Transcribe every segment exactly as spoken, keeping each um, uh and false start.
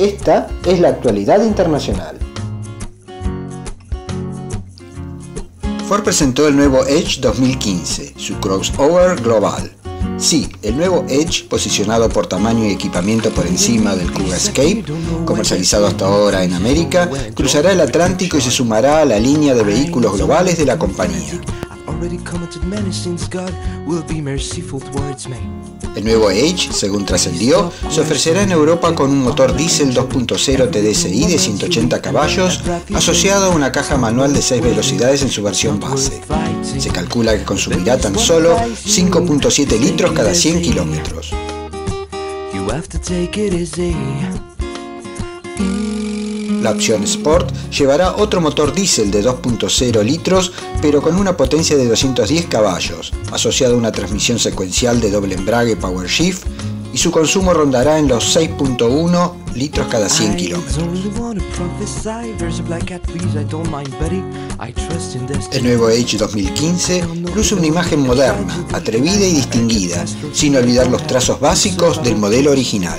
Esta es la actualidad internacional. Ford presentó el nuevo Edge dos mil quince, su crossover global. Sí, el nuevo Edge, posicionado por tamaño y equipamiento por encima del Kuga Escape, comercializado hasta ahora en América, cruzará el Atlántico y se sumará a la línea de vehículos globales de la compañía. El nuevo Edge, según trascendió, se ofrecerá en Europa con un motor diésel dos punto cero T D C I de ciento ochenta caballos, asociado a una caja manual de seis velocidades en su versión base. Se calcula que consumirá tan solo cinco punto siete litros cada cien kilómetros. La opción Sport llevará otro motor diésel de dos punto cero litros, pero con una potencia de doscientos diez caballos, asociado a una transmisión secuencial de doble embrague Power Shift, y su consumo rondará en los seis punto uno litros cada cien kilómetros. El nuevo Edge dos mil quince luce una imagen moderna, atrevida y distinguida, sin olvidar los trazos básicos del modelo original.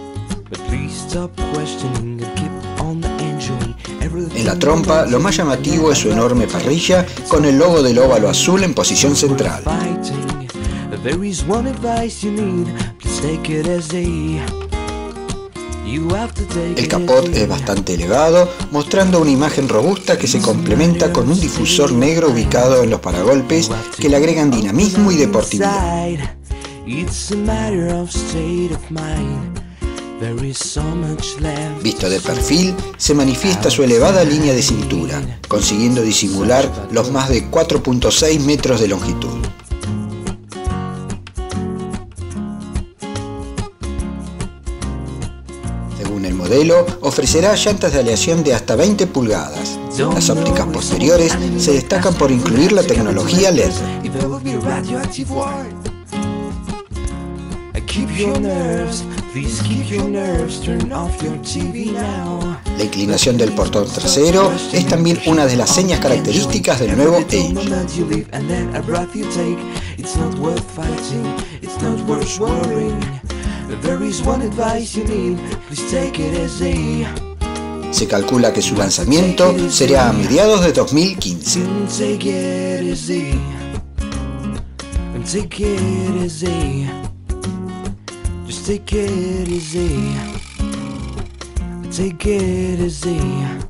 En la trompa, lo más llamativo es su enorme parrilla con el logo del óvalo azul en posición central. El capot es bastante elevado, mostrando una imagen robusta que se complementa con un difusor negro ubicado en los paragolpes que le agregan dinamismo y deportividad. Visto de perfil, se manifiesta su elevada línea de cintura, consiguiendo disimular los más de cuatro punto seis metros de longitud. Según el modelo, ofrecerá llantas de aleación de hasta veinte pulgadas. Las ópticas posteriores se destacan por incluir la tecnología L E D. La inclinación del portón trasero es también una de las señas características del nuevo Edge. Se calcula que su lanzamiento será a mediados de dos mil quince. Just take it easy, take it easy.